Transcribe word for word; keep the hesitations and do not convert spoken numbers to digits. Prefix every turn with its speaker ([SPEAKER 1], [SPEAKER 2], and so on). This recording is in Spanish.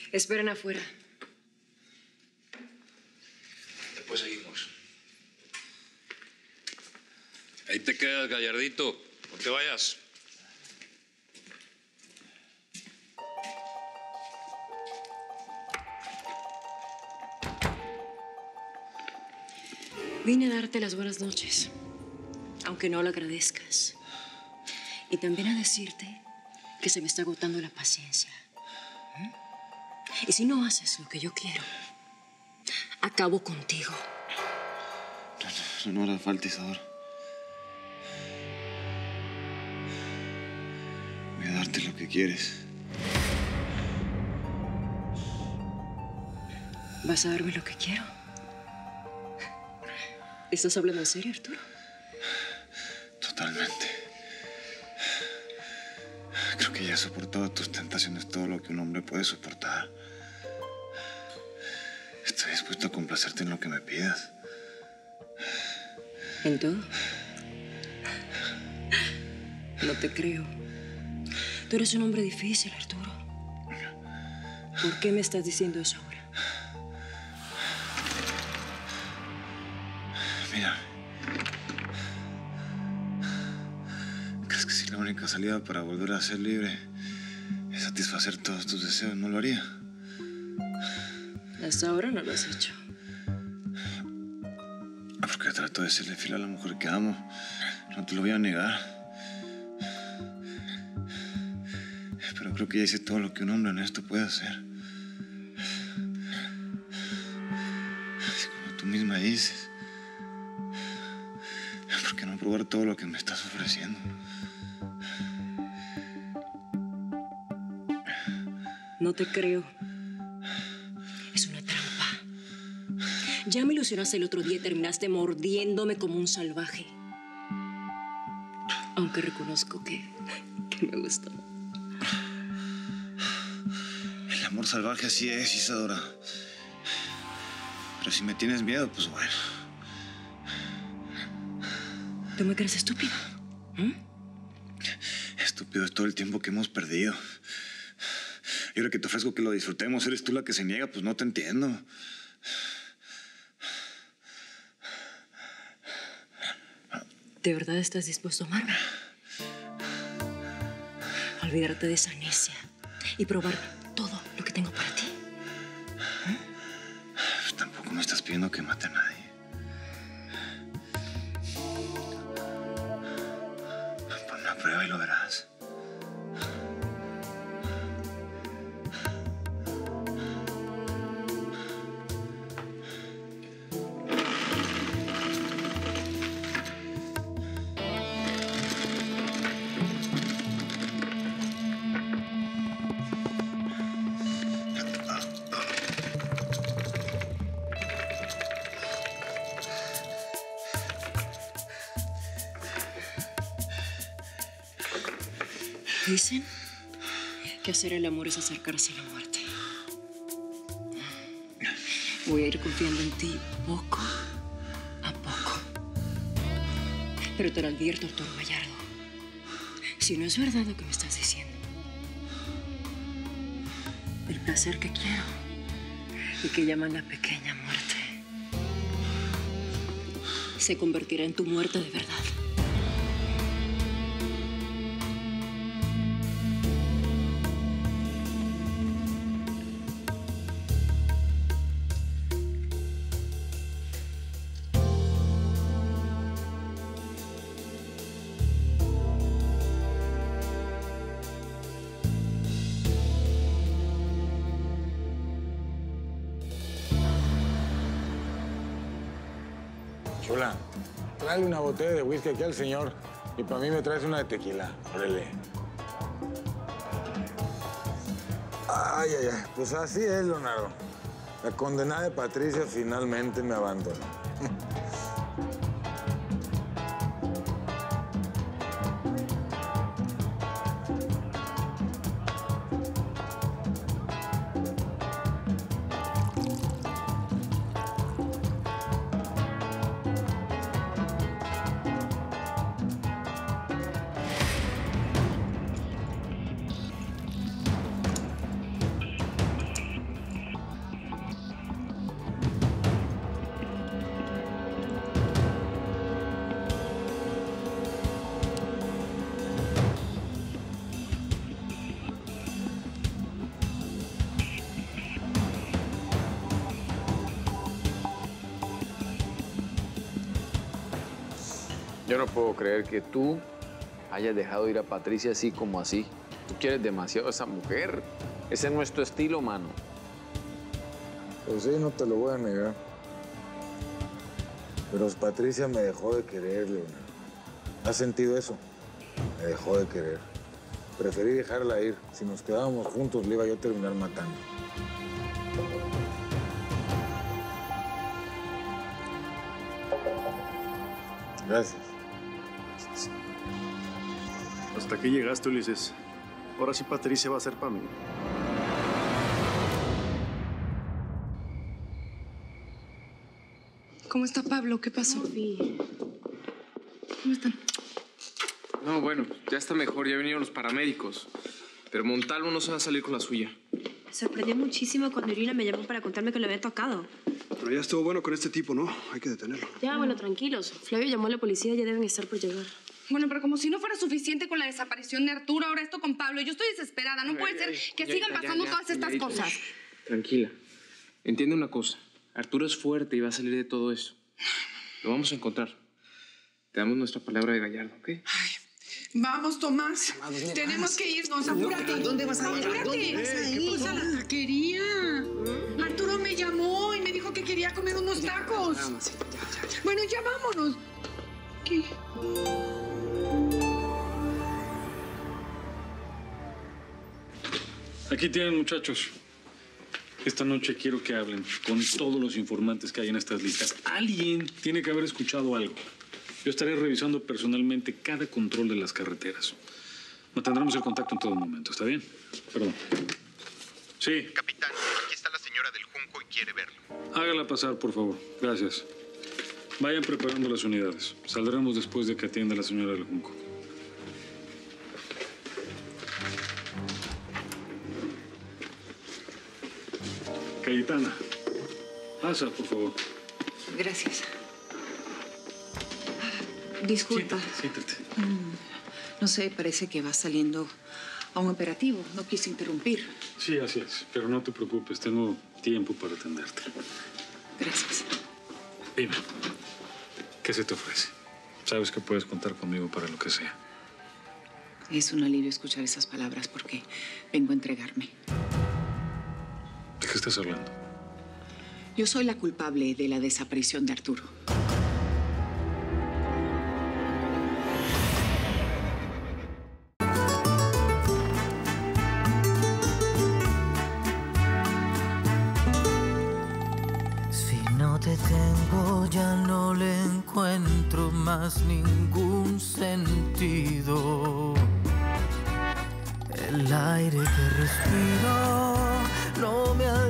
[SPEAKER 1] Esperen afuera.
[SPEAKER 2] Después seguimos.
[SPEAKER 3] Ahí te quedas, Gallardito. No te vayas.
[SPEAKER 1] Vine a darte las buenas noches, aunque no lo agradezcas. Y también a decirte que se me está agotando la paciencia. ¿Mm? Y si no haces lo que yo quiero, acabo contigo.
[SPEAKER 4] No, no, no hará falta, Isadora. Voy a darte lo que quieres.
[SPEAKER 1] ¿Vas a darme lo que quiero? ¿Estás hablando en serio, Arturo?
[SPEAKER 4] Totalmente. Creo que ya he soportado tus tentaciones todo lo que un hombre puede soportar. Estoy dispuesto a complacerte en lo que me pidas.
[SPEAKER 1] ¿En todo? No te creo. Tú eres un hombre difícil, Arturo. ¿Por qué me estás diciendo eso ahora?
[SPEAKER 4] Mira. ¿Crees que si la única salida para volver a ser libre es satisfacer todos tus deseos, no lo haría?
[SPEAKER 1] Hasta ahora no lo has hecho.
[SPEAKER 4] Porque trato de serle fiel a la mujer que amo. No te lo voy a negar. Pero creo que ya hice todo lo que un hombre honesto puede hacer. Como tú misma dices. ¿Por qué no probar todo lo que me estás ofreciendo?
[SPEAKER 1] No te creo. Es una trampa. Ya me ilusionaste el otro día y terminaste mordiéndome como un salvaje. Aunque reconozco que, que me gustó.
[SPEAKER 4] El amor salvaje así es, Isadora. Pero si me tienes miedo, pues bueno.
[SPEAKER 1] ¿Tú me crees estúpido? ¿Mm?
[SPEAKER 4] Estúpido es todo el tiempo que hemos perdido. Y ahora que te ofrezco que lo disfrutemos, eres tú la que se niega, pues no te entiendo.
[SPEAKER 1] ¿De verdad estás dispuesto a amarme? A olvidarte de esa necia y probar todo lo que tengo para ti. ¿Eh?
[SPEAKER 4] Pues tampoco me estás pidiendo que mate a nadie. Pon una prueba y lo verás.
[SPEAKER 1] Dicen que hacer el amor es acercarse a la muerte. Voy a ir confiando en ti poco a poco. Pero te lo advierto, Arturo Gallardo. Si no es verdad lo que me estás diciendo, el placer que quiero y que llaman la pequeña muerte se convertirá en tu muerte de verdad.
[SPEAKER 5] Chula, tráele una botella de whisky aquí al señor y para mí me traes una de tequila. Órale. Ay, ay, ay. Pues así es, Leonardo. La condenada de Patricia finalmente me abandonó.
[SPEAKER 6] Yo no puedo creer que tú hayas dejado ir a Patricia así como así. Tú quieres demasiado a esa mujer. Ese no es tu estilo, mano.
[SPEAKER 5] Pues sí, no te lo voy a negar. Pero Patricia me dejó de querer, Leonardo. ¿Has sentido eso? Me dejó de querer. Preferí dejarla ir. Si nos quedábamos juntos, le iba yo a terminar matando. Gracias.
[SPEAKER 7] Hasta aquí llegaste, Ulises. Ahora sí Patricia va a ser para mí.
[SPEAKER 8] ¿Cómo está Pablo? ¿Qué pasó? ¿Cómo están?
[SPEAKER 6] No, bueno, ya está mejor. Ya vinieron los paramédicos. Pero Montalvo no se va a salir con la suya.
[SPEAKER 9] Me sorprendió muchísimo cuando Irina me llamó para contarme que le había tocado.
[SPEAKER 10] Pero ya estuvo bueno con este tipo, ¿no? Hay que detenerlo.
[SPEAKER 9] Ya, bueno, tranquilos. Flavio llamó a la policía y ya deben estar por llegar.
[SPEAKER 8] Bueno, pero como si no fuera suficiente con la desaparición de Arturo, ahora esto con Pablo. Yo estoy desesperada. No puede ser que sigan pasando todas estas cosas.
[SPEAKER 6] Tranquila. Entiende una cosa. Arturo es fuerte y va a salir de todo eso. Lo vamos a encontrar. Te damos nuestra palabra de Gallardo, ¿ok?
[SPEAKER 8] Ay, vamos, Tomás. Tenemos que irnos. Apúrate. ¿A dónde vas a ir? Apúrate. ¿Dónde vas a ir? Pues a la taquería. Arturo me llamó y me dijo que quería comer unos tacos. Bueno, ya vámonos. ¿Qué?
[SPEAKER 11] Aquí tienen, muchachos. Esta noche quiero que hablen con todos los informantes que hay en estas listas. Alguien tiene que haber escuchado algo. Yo estaré revisando personalmente cada control de las carreteras. Mantendremos el contacto en todo momento, ¿está bien? Perdón. Sí.
[SPEAKER 12] Capitán, aquí está la señora del Junco y quiere verlo.
[SPEAKER 11] Hágala pasar, por favor. Gracias. Vayan preparando las unidades. Saldremos después de que atienda la señora del Junco. Cayetana, pasa, por favor.
[SPEAKER 13] Gracias. Disculpa.
[SPEAKER 11] Siéntate, siéntate.
[SPEAKER 13] Mm, no sé, parece que vas saliendo a un operativo. No quise interrumpir.
[SPEAKER 11] Sí, así es. Pero no te preocupes, tengo tiempo para atenderte.
[SPEAKER 13] Gracias.
[SPEAKER 11] Dime, ¿qué se te ofrece? Sabes que puedes contar conmigo para lo que sea.
[SPEAKER 13] Es un alivio escuchar esas palabras porque vengo a entregarme.
[SPEAKER 11] ¿De qué estás hablando?
[SPEAKER 13] Yo soy la culpable de la desaparición de Arturo.
[SPEAKER 14] Si no te tengo, ya no le encuentro más ningún sentido. El aire que respiro no me